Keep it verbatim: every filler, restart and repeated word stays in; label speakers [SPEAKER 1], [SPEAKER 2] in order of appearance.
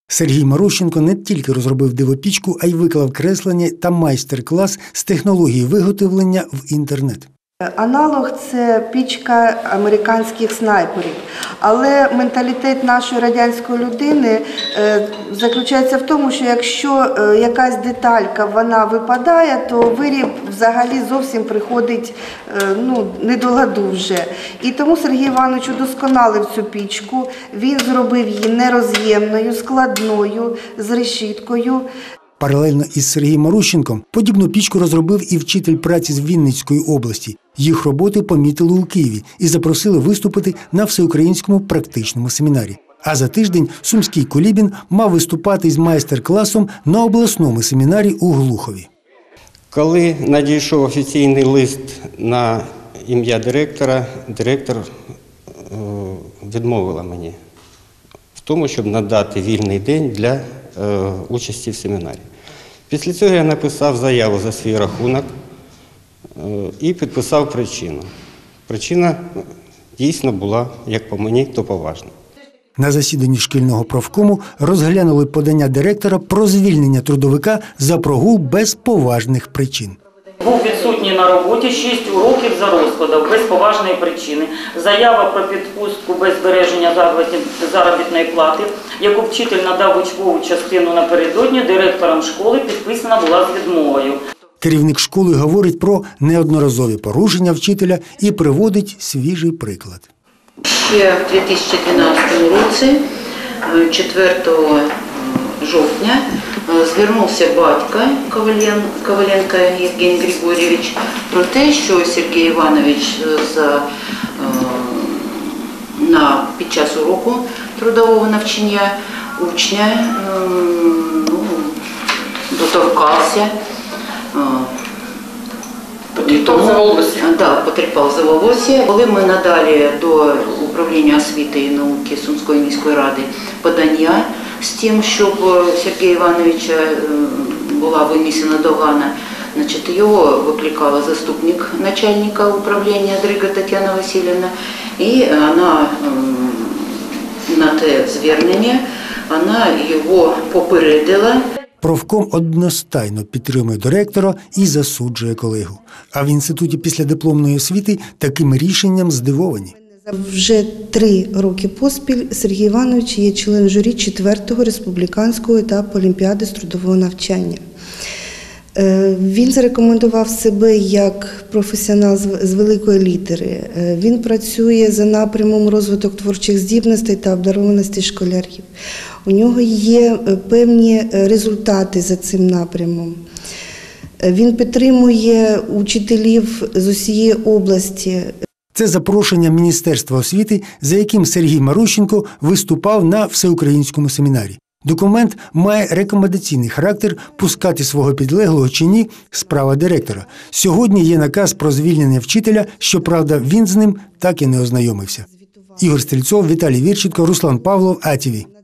[SPEAKER 1] Сергій Марущенко не тільки розробив дивопічку, а й виклав креслення та майстер-клас з технології виготовлення в інтернет.
[SPEAKER 2] Аналог – це пічка американських снайперів, але менталітет нашої радянської людини заключається в тому, що якщо якась деталька вона випадає, то виріб взагалі зовсім приходить ну, не до ладу вже. І тому Сергій Іванович удосконалив цю пічку, він зробив її нероз'ємною, складною, з решіткою.
[SPEAKER 1] Паралельно із Сергієм Марущенком подібну пічку розробив і вчитель праці з Вінницької області. Їх роботи помітили у Києві і запросили виступити на всеукраїнському практичному семінарі. А за тиждень сумський Кулібін мав виступати із майстер-класом на обласному семінарі у Глухові.
[SPEAKER 3] Коли надійшов офіційний лист на ім'я директора, директор відмовила мені в тому, щоб надати вільний день для участі в семінарі. Після цього я написав заяву за свій рахунок і підписав причину. Причина дійсно була, як по мені, то поважна.
[SPEAKER 1] На засіданні шкільного профкому розглянули подання директора про звільнення трудовика за прогул без поважних причин.
[SPEAKER 4] Був відсутній на роботі шість уроків за розкладом, без поважної причини. Заява про відпустку без збереження заробітної плати, яку вчитель надав учбову частину напередодні, директором школи підписана була з відмовою.
[SPEAKER 1] Керівник школи говорить про неодноразові порушення вчителя і приводить свіжий приклад.
[SPEAKER 5] Ще в дві тисячі дванадцятому році, четвертого жовтня, звернувся батько Коваленко Євгеній Григорійович про те, що Сергій Іванович за, на, під час уроку трудового навчання учня ну, доторкався,
[SPEAKER 4] Потріпав за волосся.
[SPEAKER 5] Да, потріпав за волосся. Коли ми надали до управління освіти і науки Сумської міської ради подання з тим, щоб Сергія Івановича була винесена догана, значить, його викликала заступник начальника управління Дрига Тетяна Васильівна, і вона на те звернення вона його попередила.
[SPEAKER 1] Профком одностайно підтримує директора і засуджує колегу. А в Інституті післядипломної освіти таким рішенням здивовані.
[SPEAKER 2] Вже три роки поспіль Сергій Іванович є член журі четвертого республіканського етапу Олімпіади з трудового навчання. Він зарекомендував себе як професіонал з великої літери. Він працює за напрямом розвиток творчих здібностей та обдарованості школярів. У нього є певні результати за цим напрямом. Він підтримує учителів з усієї області.
[SPEAKER 1] Це запрошення Міністерства освіти, за яким Сергій Марущенко виступав на всеукраїнському семінарі. Документ має рекомендаційний характер, пускати свого підлеглого чи ні – справа директора. Сьогодні є наказ про звільнення вчителя, щоправда, він з ним так і не ознайомився. Ігор Стрільцов, Віталій Вірченко, Руслан Павлов, А Ті Ві.